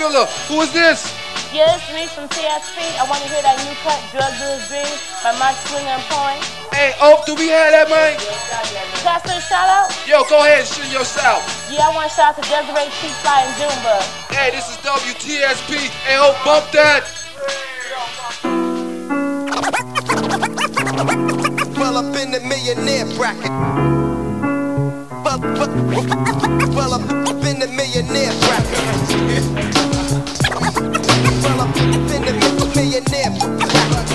Killer. Who is this? Yeah, it's Reese from TSP. I want to hear that new cut, Drug Dealer's Dream, by Mike Swinger and Point. Hey, Oak, do we have that, man? Can I still shout out? Yo, go ahead and shoot yourself. Yeah, I want to shout out to Desiree T-Fly and Junebug. Hey, this is WTSP. Hey, Oak, bump that. Well up in the millionaire bracket. Well up in the millionaire bracket. Well up in the millionaire bracket.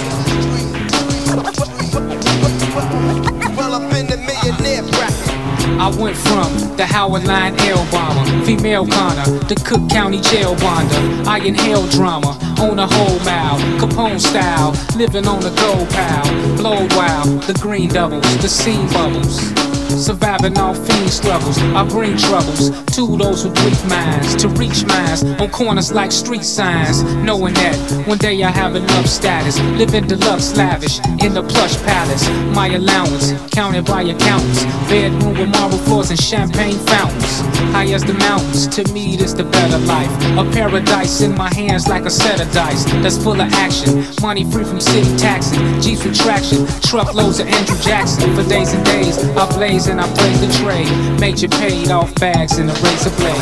Well up in the millionaire bracket. I went from the Howard Line L bomber, female Connor, the Cook County jail wander. I inhale drama on a whole mile, Capone style, living on the gold pile. Blowed wild, the green doubles, the scene bubbles. Surviving all fiend struggles, I bring troubles to those with weak minds, to reach minds on corners like street signs. Knowing that one day I have enough status, living deluxe lavish in the plush palace. My allowance counted by accountants, bedroom with marble floors and champagne fountains. High as the mountains, to me this the better life. A paradise in my hands like a set of dice that's full of action. Money free from city taxing, Jeeps with traction, truckloads of Andrew Jackson. For days and days I blaze and I praise the trade. Major paid off bags and a razor blade.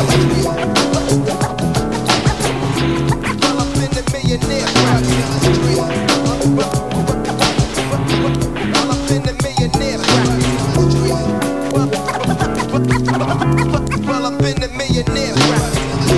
Well up in the millionaire bracket. Well up in the millionaire bracket. Well up in the millionaire bracket.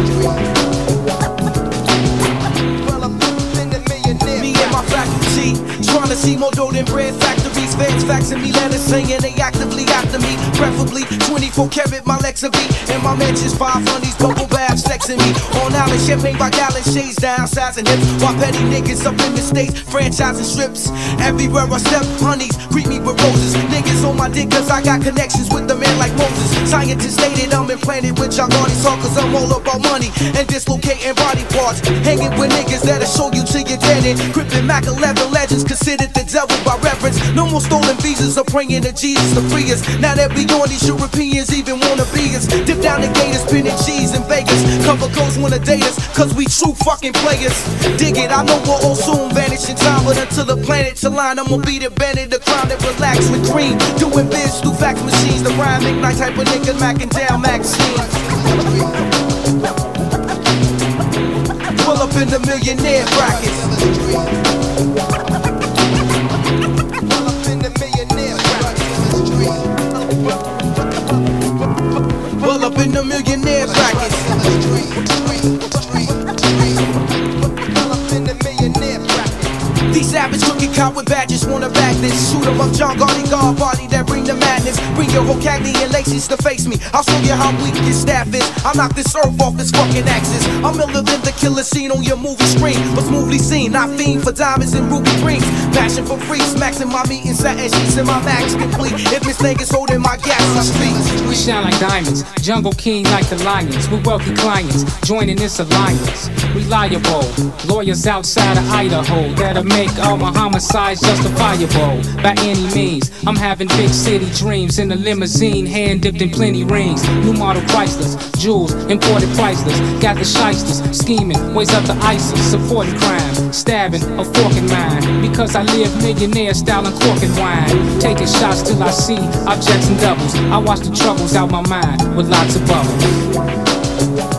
Well up in the millionaire. Me and my faculty trying to see more dough than bread factories. Feds faxing me letters saying they actively after me. Preferably 24 karat my Lexavie. And my mentions 500s, bubble baths sexing me. On island, champagne by gallon, shades down, size and hips. While petty niggas up in the States, franchising strips. Everywhere I step, honeys greet me with roses. Niggas on my dick cause I got connections with the man like Moses. Scientists stated I'm implanted with Jagardis all cause I'm all about money and dislocating body parts. Hanging with niggas that'll show you till you're dead. And crippin' Mac 11 legends considered the devil by reference. No more stolen visas or praying to Jesus to free us. Now that we on these Europeans even wanna be us. Dip down the gators, spinning cheese in Vegas. Cover goes wanna date us, cause we true fucking players. Dig it, I know we'll all soon vanish in time. But until the planet's aligned, I'ma be the bandit, the clown that relax with cream. Doing biz through fax machines, the rhyme ignite type of nigga macking down magazines. Pull up in the millionaire brackets. Pull up in the millionaire brackets. These savage looking cop with badges wanna back this. Shoot 'em up, John Gotti, guard party that bring the madness. Bring your whole Cagney and Lacey's to face me. I'll show you how weak your staff is. I'll knock this earth off its fucking axis. I'm iller than the killer scene on your movie screen. But smoothly seen, I fiend for diamonds and ruby rings. Passion for free, smacks in my meat and satin sheets in my max complete. If Miss Thing is holding my gas, I speak. We shine like diamonds, jungle king like the lions. With wealthy clients, joining this alliance. Reliable, lawyers outside of Idaho that'll make all my homicides justifiable by any means. I'm having big city dreams in a limousine, hand dipped in plenty rings. New model Chryslers, jewels, imported priceless. Got the shysters scheming, ways up the ISIS, supporting crime, stabbing a fork in mine. Because I live millionaire style and cork and wine. Taking shots till I see objects and doubles. I watch the troubles out my mind with lots of bubbles.